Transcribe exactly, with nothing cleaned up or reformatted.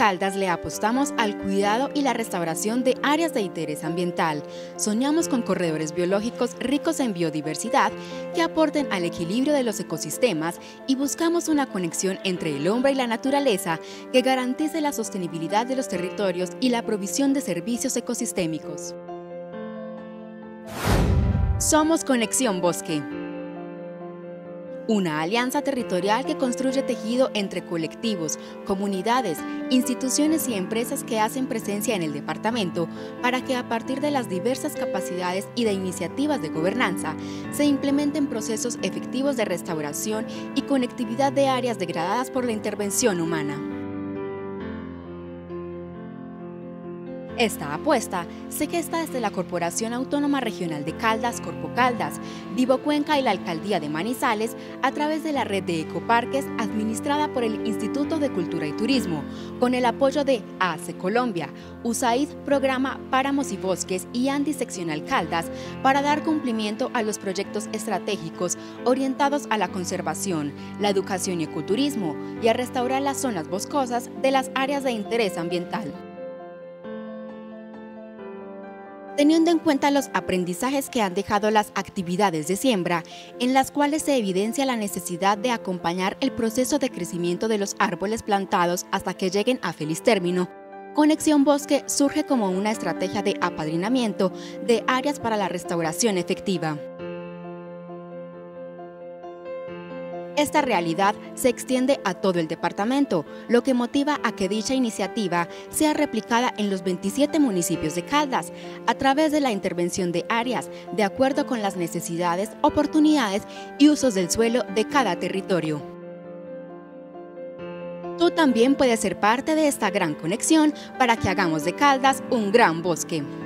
Caldas le apostamos al cuidado y la restauración de áreas de interés ambiental. Soñamos con corredores biológicos ricos en biodiversidad que aporten al equilibrio de los ecosistemas y buscamos una conexión entre el hombre y la naturaleza que garantice la sostenibilidad de los territorios y la provisión de servicios ecosistémicos. Somos Conexión Bosque, una alianza territorial que construye tejido entre colectivos, comunidades, instituciones y empresas que hacen presencia en el departamento para que a partir de las diversas capacidades y de iniciativas de gobernanza se implementen procesos efectivos de restauración y conectividad de áreas degradadas por la intervención humana. Esta apuesta se gesta desde la Corporación Autónoma Regional de Caldas, Corpo Caldas, Vivo Cuenca y la Alcaldía de Manizales a través de la red de ecoparques administrada por el Instituto de Cultura y Turismo, con el apoyo de A C E Colombia, U S A I D, Programa Páramos y Bosques y ANDI Seccional Caldas para dar cumplimiento a los proyectos estratégicos orientados a la conservación, la educación y ecoturismo y a restaurar las zonas boscosas de las áreas de interés ambiental. Teniendo en cuenta los aprendizajes que han dejado las actividades de siembra, en las cuales se evidencia la necesidad de acompañar el proceso de crecimiento de los árboles plantados hasta que lleguen a feliz término, Conexión Bosque surge como una estrategia de apadrinamiento de áreas para la restauración efectiva. Esta realidad se extiende a todo el departamento, lo que motiva a que dicha iniciativa sea replicada en los veintisiete municipios de Caldas, a través de la intervención de áreas, de acuerdo con las necesidades, oportunidades y usos del suelo de cada territorio. Tú también puedes ser parte de esta gran conexión para que hagamos de Caldas un gran bosque.